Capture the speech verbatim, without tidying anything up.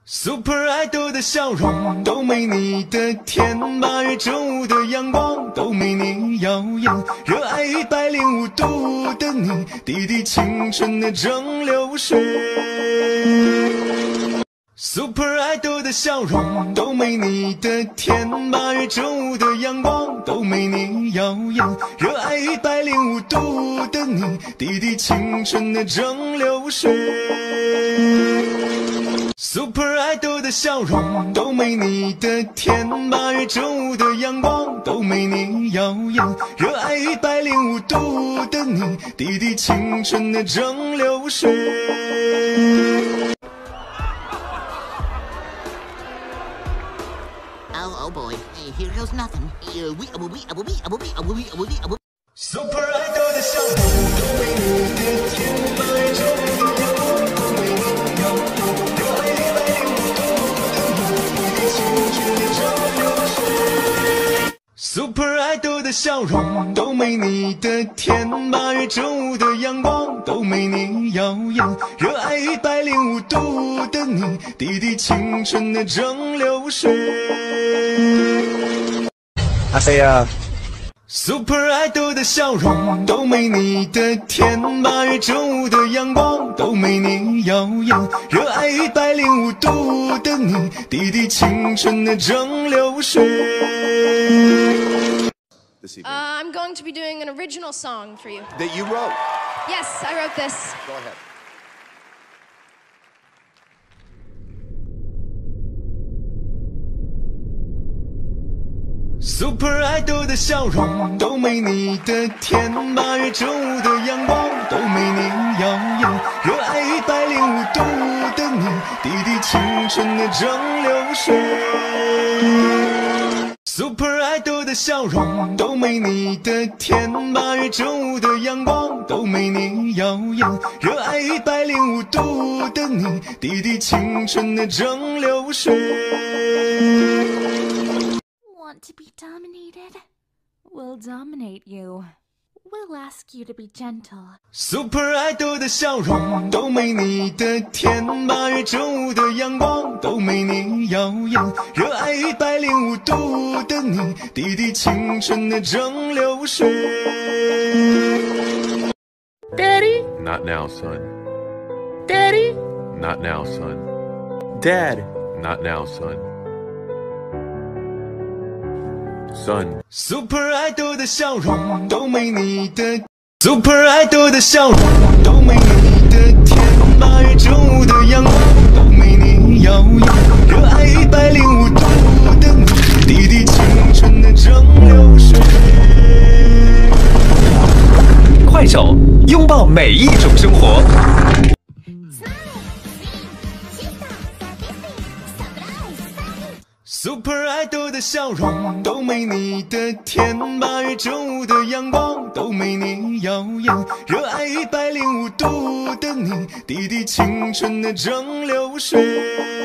Super Idol 的笑容都没你的甜，八月正午的阳光都没你耀眼，热爱一百零五度的你，滴滴青春的蒸馏水。Super Idol 的笑容都没你的甜，八月正午的阳光都没你耀眼，热爱一百零五度的你，滴滴青春的蒸馏水。Super Idol 的笑容都没你的甜，八月正午的阳光都没你耀眼，热爱一百零五度的你，滴滴青春的蒸馏水。 Oh, oh boy, here goes nothing. Uh, we, uh, we, uh, we, uh, we, uh, we, uh, we, uh, we. Super Idol 的笑容都没你的甜，八月正午的阳光都没你耀眼，热爱一百零五度的你，滴滴青春的蒸馏水。Super Idol 的笑容都没你的甜，八月正午的阳光都没你耀眼，热爱一百零五度的你，滴滴青春的蒸馏水。 阿飞啊 Super Idol 的笑容都没你的甜，八月正午的阳光都没你耀眼，热爱一百零五度的你，滴滴青春的蒸馏水。 Uh, I'm going to be doing an original song for you. That you wrote? Yes, I wrote this. Go ahead. Super Idol 的笑容都没你的甜，八月正午的阳光都没你耀眼，热爱一百零五度的你，滴滴青春的蒸馏水。Super Idol 的笑容都没你的甜，八月正午的阳光都没你耀眼，热爱一百零五度的你，滴滴青春的蒸馏水。 Want to be dominated? We'll dominate you. We'll ask you to be gentle. Super Idol 的笑容都没你的甜，八月正午的阳光都没你耀眼，热爱一百零五度的你，滴滴青春的蒸馏水。 Daddy? Not now, son. Daddy? Not now, son. Dad? Not now, son. Son. Super Idol 的笑容都没你的 Super Idol 的笑容都没你的甜，八月正午的阳光都没你耀眼，热爱一百零五度的你，滴滴青春的蒸馏水。 快手，拥抱每一种生活。 Super Idol 的笑容都没你的甜，八月正午的阳光都没你耀眼，热爱一百零五度的你，滴滴青春的蒸馏水。